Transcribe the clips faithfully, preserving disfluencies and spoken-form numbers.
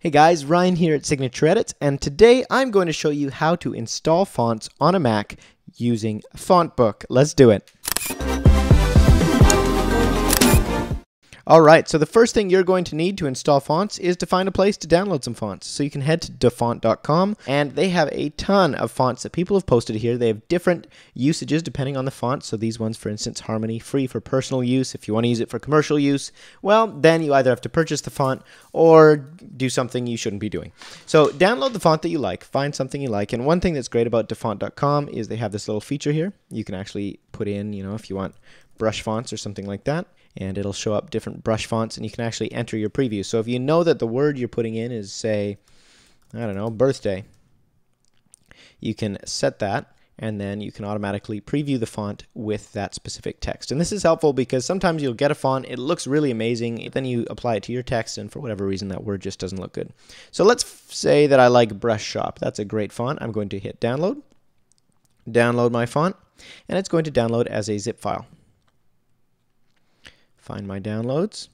Hey guys, Ryan here at Signature Edits, and today I'm going to show you how to install fonts on a Mac using FontBook. Let's do it. Alright, so the first thing you're going to need to install fonts is to find a place to download some fonts. So you can head to dafont dot com, and they have a ton of fonts that people have posted here. They have different usages depending on the font. So these ones, for instance, Harmony, free for personal use. If you want to use it for commercial use, well, then you either have to purchase the font or do something you shouldn't be doing. So download the font that you like, find something you like. And one thing that's great about dafont dot com is they have this little feature here. You can actually put in, you know, if you want brush fonts or something like that, and it'll show up different brush fonts, and you can actually enter your preview. So if you know that the word you're putting in is, say, I don't know, birthday, you can set that, and then you can automatically preview the font with that specific text. And this is helpful because sometimes you'll get a font, it looks really amazing, then you apply it to your text, and for whatever reason that word just doesn't look good. So let's say that I like Brush Shop. That's a great font. I'm going to hit download, download my font, and it's going to download as a zip file. Find my downloads.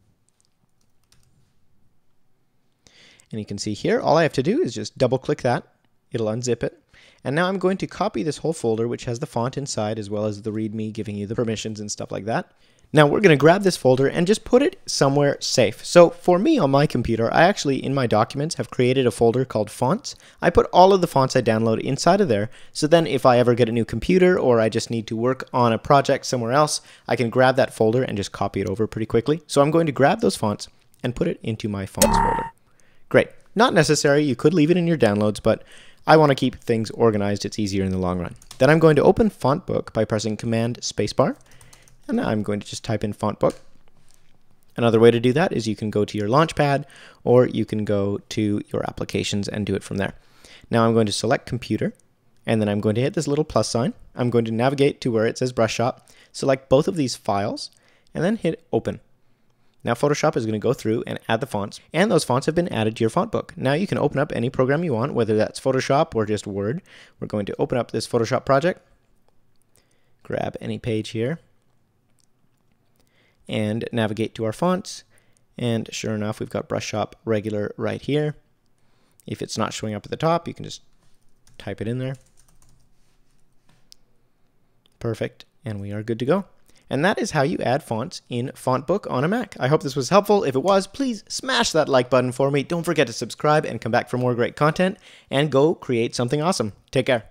And you can see here, all I have to do is just double click that. It'll unzip it. And now I'm going to copy this whole folder, which has the font inside as well as the README giving you the permissions and stuff like that. Now we're going to grab this folder and just put it somewhere safe. So for me on my computer, I actually in my documents have created a folder called fonts. I put all of the fonts I download inside of there. So then if I ever get a new computer or I just need to work on a project somewhere else, I can grab that folder and just copy it over pretty quickly. So I'm going to grab those fonts and put it into my fonts folder. Great. Not necessary. You could leave it in your downloads, but I want to keep things organized. It's easier in the long run. Then I'm going to open FontBook by pressing Command Spacebar. And now I'm going to just type in FontBook. Another way to do that is you can go to your Launchpad or you can go to your applications and do it from there. Now I'm going to select Computer, and then I'm going to hit this little plus sign. I'm going to navigate to where it says Brush Shop, select both of these files, and then hit Open. Now Photoshop is going to go through and add the fonts, and those fonts have been added to your FontBook. Now you can open up any program you want, whether that's Photoshop or just Word. We're going to open up this Photoshop project, grab any page here, and navigate to our fonts, and sure enough we've got Brush Shop Regular right here. If it's not showing up at the top, you can just type it in there. Perfect, and we are good to go. And that is how you add fonts in FontBook on a Mac. I hope this was helpful. If it was, please smash that like button for me. Don't forget to subscribe and come back for more great content, and go create something awesome. Take care.